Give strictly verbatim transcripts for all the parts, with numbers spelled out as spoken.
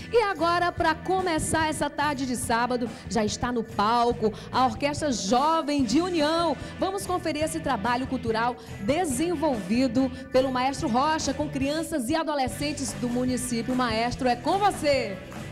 E agora, para começar essa tarde de sábado, já está no palco a Orquestra Jovem de União. Vamos conferir esse trabalho cultural desenvolvido pelo Maestro Rocha com crianças e adolescentes do município. Maestro, é com você!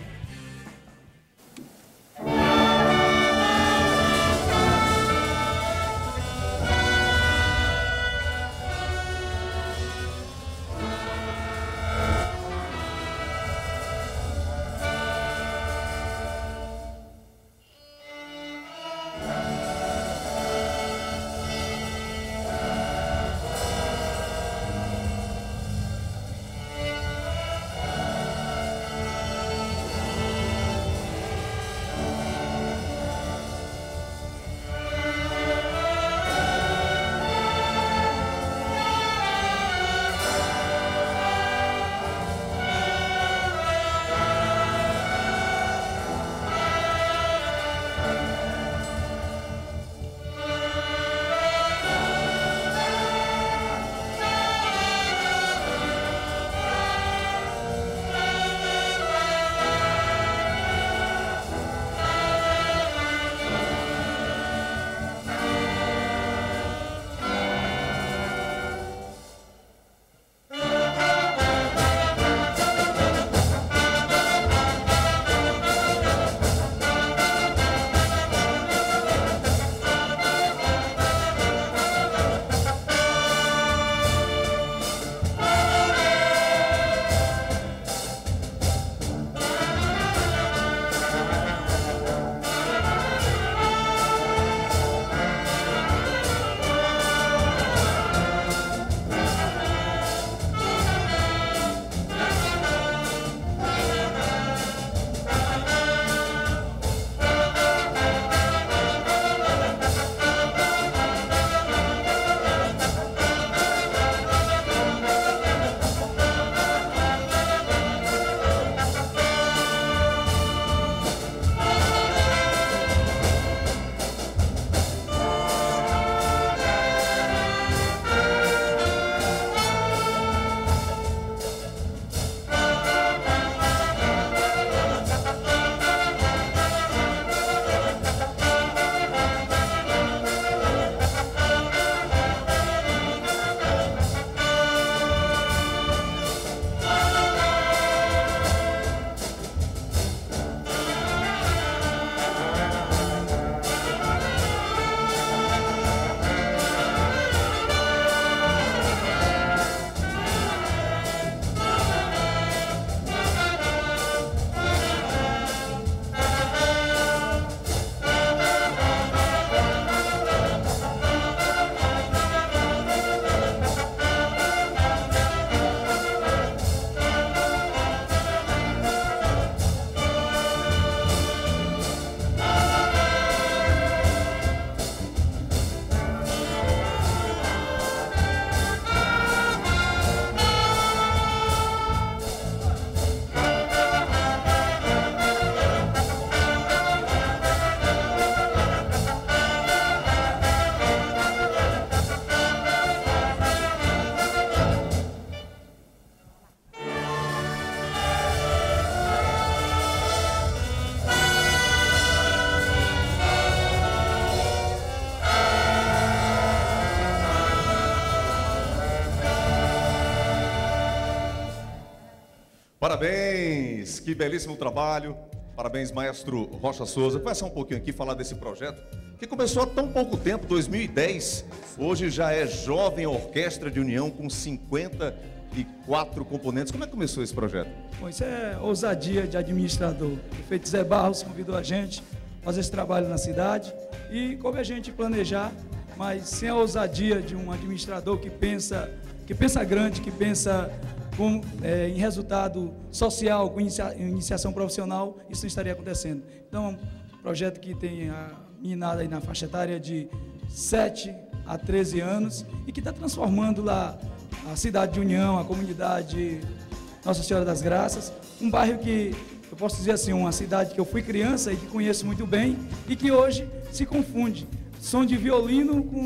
Parabéns, que belíssimo trabalho. Parabéns, Maestro Rocha Souza. Conversar um pouquinho aqui, falar desse projeto que começou há tão pouco tempo, dois mil e dez. Hoje já é Jovem Orquestra de União com cinquenta e quatro componentes. Como é que começou esse projeto? Bom, isso é ousadia de administrador. O prefeito Zé Barros convidou a gente a fazer esse trabalho na cidade e como a gente planejar, mas sem a ousadia de um administrador que pensa, que pensa grande, que pensa com, é, em resultado social, com inicia, iniciação profissional, isso não estaria acontecendo. Então, um projeto que tem a meninada aí na faixa etária de sete a treze anos e que está transformando lá a cidade de União, a comunidade Nossa Senhora das Graças, um bairro que, eu posso dizer assim, uma cidade que eu fui criança e que conheço muito bem e que hoje se confunde som de violino com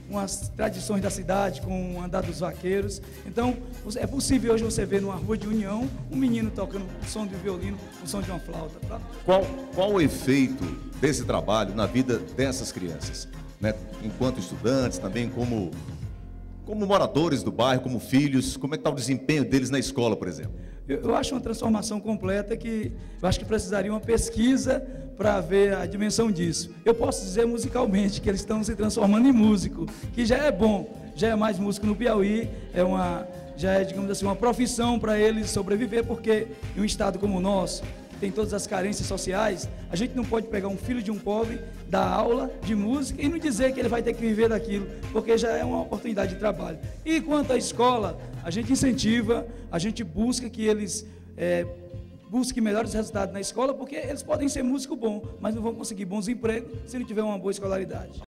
umas tradições da cidade, com o andar dos vaqueiros. Então, é possível hoje você ver numa rua de União, um menino tocando o som de um violino, o som de uma flauta. Tá? Qual, qual o efeito desse trabalho na vida dessas crianças? Né? Enquanto estudantes, também como, como moradores do bairro, como filhos, como é que está o desempenho deles na escola, por exemplo? Eu, eu acho uma transformação completa que eu acho que precisaria uma pesquisa para ver a dimensão disso. Eu posso dizer musicalmente que eles estão se transformando em músico, que já é bom, já é mais músico no Piauí, é uma, já é, digamos assim, uma profissão para eles sobreviver, porque em um estado como o nosso, que tem todas as carências sociais, a gente não pode pegar um filho de um pobre, dar aula de música e não dizer que ele vai ter que viver daquilo, porque já é uma oportunidade de trabalho. E quanto à escola, a gente incentiva, a gente busca que eles é, busquem melhores resultados na escola, porque eles podem ser músico bom, mas não vão conseguir bons empregos se não tiver uma boa escolaridade.